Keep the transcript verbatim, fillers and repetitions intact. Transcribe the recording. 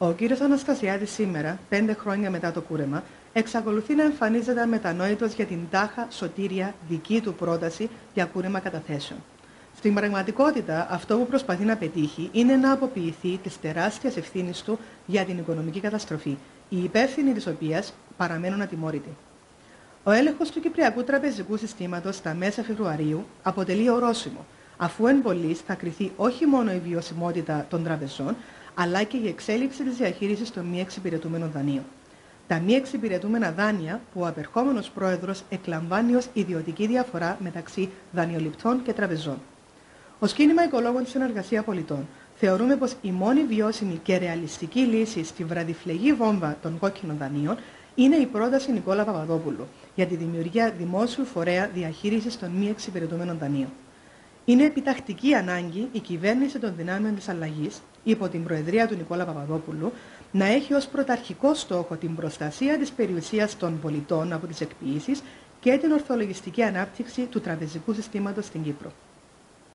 Ο κύριος Αναστασιάδης σήμερα, πέντε χρόνια μετά το κούρεμα, εξακολουθεί να εμφανίζεται αμετανόητος για την τάχα σωτήρια δική του πρόταση για κούρεμα καταθέσεων. Στην πραγματικότητα, αυτό που προσπαθεί να πετύχει είναι να αποποιηθεί της τεράστιας ευθύνης του για την οικονομική καταστροφή, οι υπεύθυνοι της οποίας παραμένουν ατιμόρυτοι. Ο έλεγχος του Κυπριακού Τραπεζικού Συστήματος στα μέσα Φεβρουαρίου αποτελεί ορόσημο, αφού εν πολλοίς θα κριθεί όχι μόνο η βιωσιμότητα των τραπεζών, αλλά και η εξέλιξη της διαχείρισης των μη εξυπηρετούμενων δανείων. Τα μη εξυπηρετούμενα δάνεια που ο απερχόμενος πρόεδρος εκλαμβάνει ως ιδιωτική διαφορά μεταξύ δανειοληπτών και τραπεζών. Ως κίνημα οικολόγων της Συνεργασία Πολιτών, θεωρούμε πως η μόνη βιώσιμη και ρεαλιστική λύση στη βραδιφλεγή βόμβα των κόκκινων δανείων είναι η πρόταση Νικόλα Παπαδόπουλου για τη δημιουργία δημόσιου φορέα διαχείρισης των μη εξυπηρετούμενων δανείων. Είναι επιτακτική ανάγκη η κυβέρνηση των δυνάμεων της αλλαγής, υπό την προεδρία του Νικόλα Παπαδόπουλου, να έχει ως πρωταρχικό στόχο την προστασία της περιουσίας των πολιτών από τις εκποίησεις και την ορθολογιστική ανάπτυξη του τραπεζικού συστήματος στην Κύπρο.